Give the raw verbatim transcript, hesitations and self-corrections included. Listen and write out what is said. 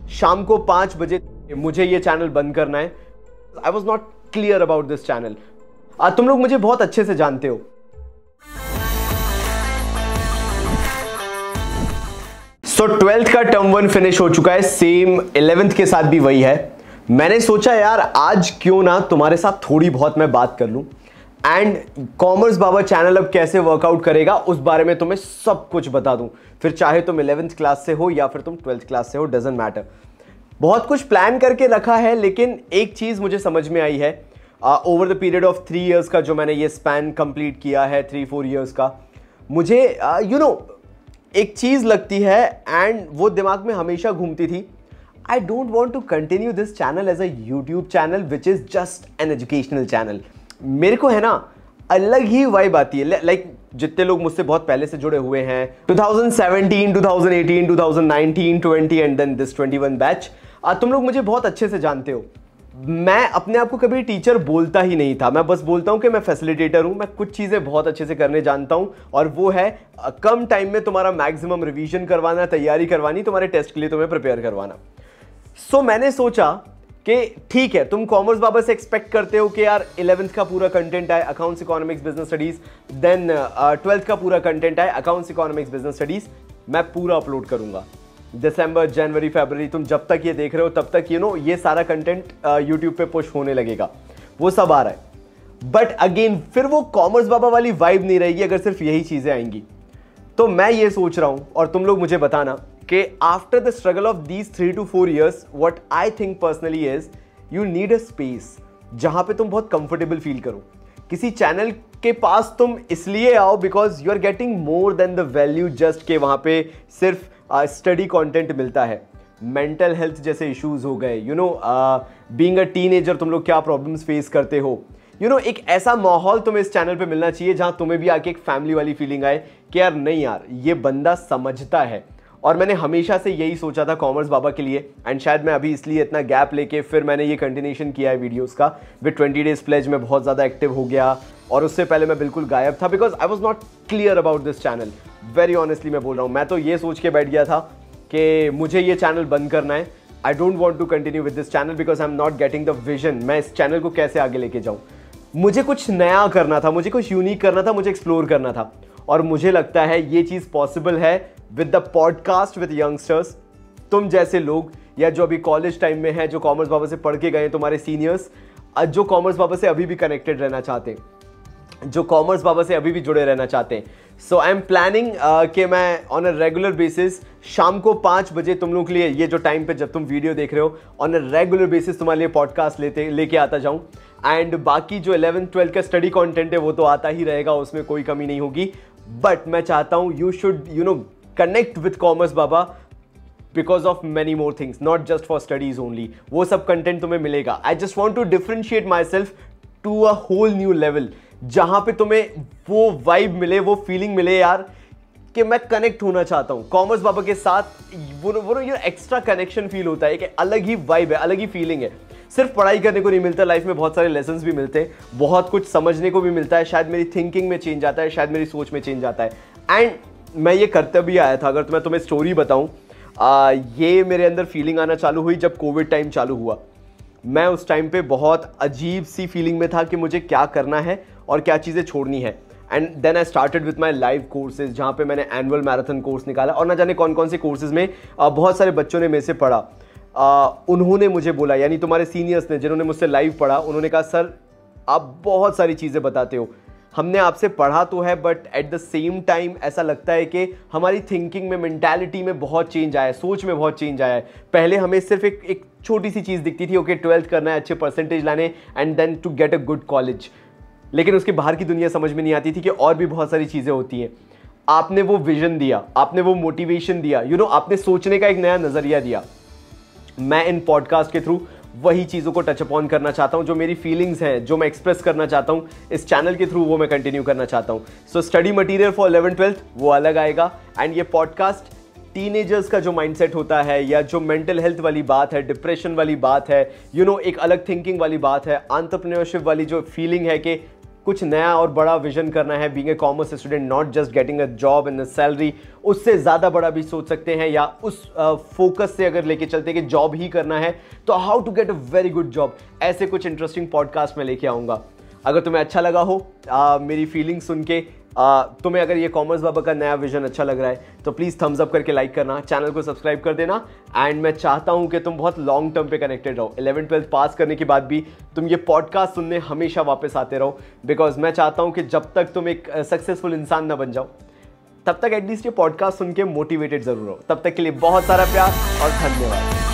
शाम को पांच बजे मुझे ये चैनल बंद करना है। I was not clear about this channel. तुम लोग मुझे बहुत अच्छे से जानते हो। सो ट्वेल्थ का टर्म वन फिनिश हो चुका है, सेम इलेवेंथ के साथ भी वही है। मैंने सोचा यार आज क्यों ना तुम्हारे साथ थोड़ी बहुत मैं बात कर लूं, एंड कॉमर्स बाबा चैनल अब कैसे वर्कआउट करेगा उस बारे में तुम्हें सब कुछ बता दूं। फिर चाहे तुम इलेवेंथ क्लास से हो या फिर तुम ट्वेल्थ क्लास से हो, डजंट मैटर। बहुत कुछ प्लान करके रखा है, लेकिन एक चीज मुझे समझ में आई है over the period of three years का जो मैंने ये स्पैन कंप्लीट किया है, थ्री फोर इयर्स का, मुझे यू नो एक चीज लगती है एंड वो दिमाग में हमेशा घूमती थी। I don't want to continue this channel as a YouTube channel which is just an educational channel. मेरे को है ना अलग ही वाइब आती है। लाइक like, जितने लोग मुझसे बहुत पहले से जुड़े हुए हैं, two thousand seventeen, two thousand eighteen, two thousand nineteen, twenty and then this twenty one batch, तुम लोग मुझे बहुत अच्छे से जानते हो। मैं अपने आप को कभी टीचर बोलता ही नहीं था, मैं बस बोलता हूं कि मैं फैसिलिटेटर हूं। मैं कुछ चीजें बहुत अच्छे से करने जानता हूं, और वो है कम टाइम में तुम्हारा मैक्सिमम रिवीजन करवाना, तैयारी करवानी, तुम्हारे टेस्ट के लिए तुम्हें प्रिपेयर करवाना। सो so, मैंने सोचा कि ठीक है, तुम कॉमर्स बाबा से एक्सपेक्ट करते हो कि यार इलेवेंथ का पूरा कंटेंट आए accounts economics business studies, then twelfth का पूरा कंटेंट आए अकाउंट्स इकोनॉमिक्स बिजनेस स्टडीज। मैं पूरा अपलोड करूंगा दिसंबर, जनवरी, फरवरी, तुम जब तक ये देख रहे हो तब तक यू नो ये सारा कंटेंट यूट्यूब पे पुश होने लगेगा, वो सब आ रहा है। बट अगेन फिर वो कॉमर्स बाबा वाली वाइब नहीं रहेगी अगर सिर्फ यही चीजें आएंगी। तो मैं ये सोच रहा हूं, और तुम लोग मुझे बताना कि after the struggle of these three to four years, what I think personally is you need a space जहां पे तुम बहुत कंफर्टेबल फील करो। किसी चैनल के पास तुम इसलिए आओ because you are getting more than the value just के वहां पे सिर्फ स्टडी कंटेंट मिलता है। मेंटल हेल्थ जैसे इश्यूज हो गए, you know being a teenager तुम लोग क्या प्रॉब्लम्स फेस करते हो, यू नो एक ऐसा माहौल तुम्हें इस चैनल पे मिलना चाहिए जहां तुम्हें भी आके एक फैमिली वाली फीलिंग आए कि यार नहीं यार ये बंदा समझता है। और मैंने हमेशा से यही सोचा था कॉमर्स बाबा के लिए, एंड शायद मैं अभी इसलिए इतना गैप लेके फिर मैंने ये कंटिन्यूशन किया है वीडियोस का। विद ट्वेंटी डेज प्लेज में बहुत ज़्यादा एक्टिव हो गया, और उससे पहले मैं बिल्कुल गायब था because I was not clear about this channel. Very honestly मैं बोल रहा हूँ, मैं तो ये सोच के बैठ गया था कि मुझे ये चैनल बंद करना है। I don't want to continue with this channel because I am not getting the vision. मैं इस चैनल को कैसे आगे लेके जाऊँ, मुझे कुछ नया करना था, मुझे कुछ यूनिक करना था, मुझे एक्सप्लोर करना था। और मुझे लगता है ये चीज़ पॉसिबल है with the podcast with youngsters. तुम जैसे लोग, या जो अभी कॉलेज टाइम में है, जो कॉमर्स बाबा से पढ़ के गए, तुम्हारे सीनियर्स, जो कॉमर्स बाबा से अभी भी कनेक्टेड रहना चाहते हैं, जो कॉमर्स बाबा से अभी भी जुड़े रहना चाहते हैं। सो आई एम प्लानिंग कि मैं ऑन अ रेगुलर बेसिस शाम को पाँच बजे तुम लोग के लिए, ये जो टाइम पे जब तुम वीडियो देख रहे हो, ऑन अ रेगुलर बेसिस तुम्हारे लिए पॉडकास्ट लेते लेके आता जाऊं। एंड बाकी जो इलेवेंथ ट्वेल्थ का स्टडी कंटेंट है वो तो आता ही रहेगा, उसमें कोई कमी नहीं होगी। बट मैं चाहता हूं you should you know connect with Commerce Baba because of many more things, not just for studies only. वो सब कंटेंट तुम्हें मिलेगा। I just want to differentiate myself to a whole new level, जहां पे तुम्हें वो वाइब मिले, वो फीलिंग मिले यार कि मैं कनेक्ट होना चाहता हूं कॉमर्स बाबा के साथ। वो वो ये एक्स्ट्रा कनेक्शन फील होता है, एक अलग ही वाइब है, अलग ही फीलिंग है। सिर्फ पढ़ाई करने को नहीं मिलता, लाइफ में बहुत सारे लेसन्स भी मिलते हैं, बहुत कुछ समझने को भी मिलता है। शायद मेरी थिंकिंग में चेंज आता है, शायद मेरी सोच में चेंज आता है। एंड मैं ये करते भी आया था। अगर मैं तुम्हें स्टोरी बताऊं, आ, ये मेरे अंदर फीलिंग आना चालू हुई जब कोविड टाइम चालू हुआ। मैं उस टाइम पे बहुत अजीब सी फीलिंग में था कि मुझे क्या करना है और क्या चीज़ें छोड़नी है। And then I started with my live courses, जहाँ पे मैंने एनुअल मैराथन कोर्स निकाला, और ना जाने कौन कौन से कोर्सेज में आ, बहुत सारे बच्चों ने मेरे से पढ़ा। आ, उन्होंने मुझे बोला, यानी तुम्हारे सीनियर्स ने जिन्होंने मुझसे लाइव पढ़ा, उन्होंने कहा सर आप बहुत सारी चीज़ें बताते हो, हमने आपसे पढ़ा तो है but at the same time ऐसा लगता है कि हमारी थिंकिंग में, मेंटालिटी में बहुत चेंज आया है, सोच में बहुत चेंज आया है। पहले हमें सिर्फ एक एक छोटी सी चीज़ दिखती थी, ओके ट्वेल्थ करना है, अच्छे परसेंटेज लाने, and then to get a good college. लेकिन उसके बाहर की दुनिया समझ में नहीं आती थी कि और भी बहुत सारी चीज़ें होती हैं। आपने वो विजन दिया, आपने वो मोटिवेशन दिया, यू you नो know, आपने सोचने का एक नया नज़रिया दिया। मैं इन पॉडकास्ट के थ्रू वही चीज़ों को टच अपॉन करना चाहता हूं, जो मेरी फीलिंग्स हैं, जो मैं एक्सप्रेस करना चाहता हूं इस चैनल के थ्रू, वो मैं कंटिन्यू करना चाहता हूं। So study material for eleven twelfth वो अलग आएगा, एंड ये पॉडकास्ट टीनेजर्स का जो माइंडसेट होता है, या जो मेंटल हेल्थ वाली बात है, डिप्रेशन वाली बात है, यू you नो know, एक अलग थिंकिंग वाली बात है, एंटरप्रेन्योरशिप वाली जो फीलिंग है कि कुछ नया और बड़ा विजन करना है, being a commerce student, not just getting a job and salary, उससे ज़्यादा बड़ा भी सोच सकते हैं, या उस फोकस uh, से अगर लेके चलते हैं कि जॉब ही करना है तो how to get a very good job, ऐसे कुछ इंटरेस्टिंग पॉडकास्ट में लेके आऊँगा। अगर तुम्हें अच्छा लगा हो आ, मेरी फीलिंग सुन के, आ, तुम्हें अगर ये कॉमर्स बाबा का नया विजन अच्छा लग रहा है तो प्लीज़ थम्स अप करके लाइक करना, चैनल को सब्सक्राइब कर देना। एंड मैं चाहता हूँ कि तुम बहुत लॉन्ग टर्म पे कनेक्टेड रहो, इलेवन ट्वेल्थ पास करने के बाद भी तुम ये पॉडकास्ट सुनने हमेशा वापस आते रहो, बिकॉज मैं चाहता हूँ कि जब तक तुम एक सक्सेसफुल इंसान ना बन जाओ तब तक एटलीस्ट ये पॉडकास्ट सुन के मोटिवेटेड जरूर हो। तब तक के लिए बहुत सारा प्यार और धन्यवाद।